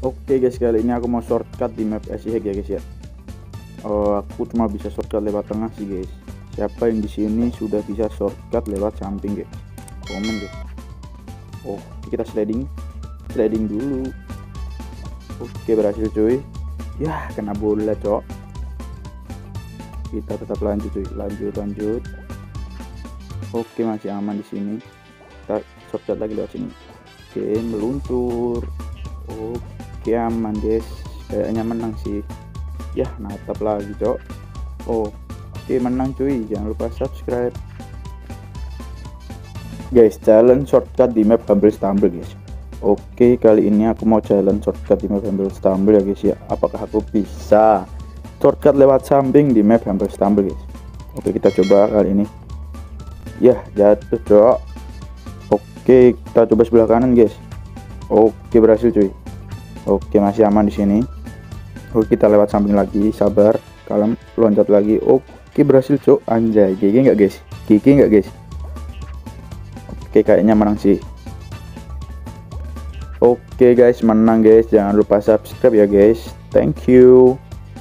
Oke guys, kali ini aku mau shortcut di map SIH ya guys ya. Aku cuma bisa shortcut lewat tengah sih guys. Siapa yang di sini sudah bisa shortcut lewat samping guys? Komen guys. Oke, kita sliding dulu. Oke, berhasil cuy. Ya, kena bola cok. Kita tetap lanjut cuy, lanjut. Oke, masih aman di sini. Kita shortcut lagi lewat sini. Oke, meluncur. Oke, aman guys, kayaknya menang sih. Ya, natap lagi cok. Oke, menang cuy. Jangan lupa subscribe guys. Challenge shortcut di map Humble Stumble guys. Oke, kali ini aku mau challenge shortcut di map Humble Stumble ya guys ya. Apakah aku bisa shortcut lewat samping di map Humble Stumble guys? Oke, kita coba kali ini. Ya, jatuh cok. Oke, kita coba sebelah kanan guys. Oke, berhasil cuy. Oke, masih aman di sini. Oke, kita lewat samping lagi, sabar, kalem, loncat lagi. Oke, berhasil cok. Anjay, GG nggak guys? GG nggak guys? Oke, kayaknya menang sih. Oke guys, menang guys. Jangan lupa subscribe ya guys. Thank you.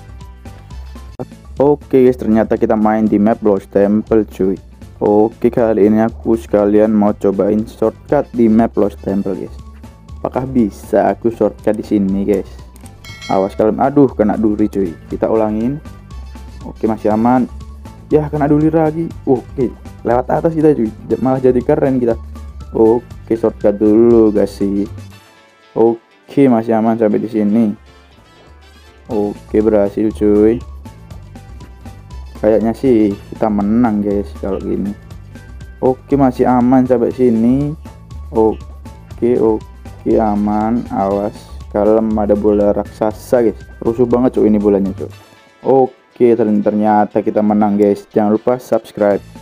Oke guys, ternyata kita main di map Lost Temple cuy. Oke, kali ini aku sekalian mau cobain shortcut di map Lost Temple guys. Apakah bisa aku shortcut di sini guys? Awas kalian. Aduh, kena duri cuy. Kita ulangin. Oke, masih aman. Ya, kena duri lagi. Oke, lewat atas kita cuy. Malah jadi keren kita. Oke, shortcut dulu guys sih. Oke, masih aman sampai di sini. Oke, berhasil cuy. Kayaknya sih kita menang guys kalau gini. Oke, masih aman sampai sini. Oke, aman. Awas, kalem, ada bola raksasa guys. Rusuh banget cuy ini bolanya cuy. Oke, ternyata kita menang guys. Jangan lupa subscribe.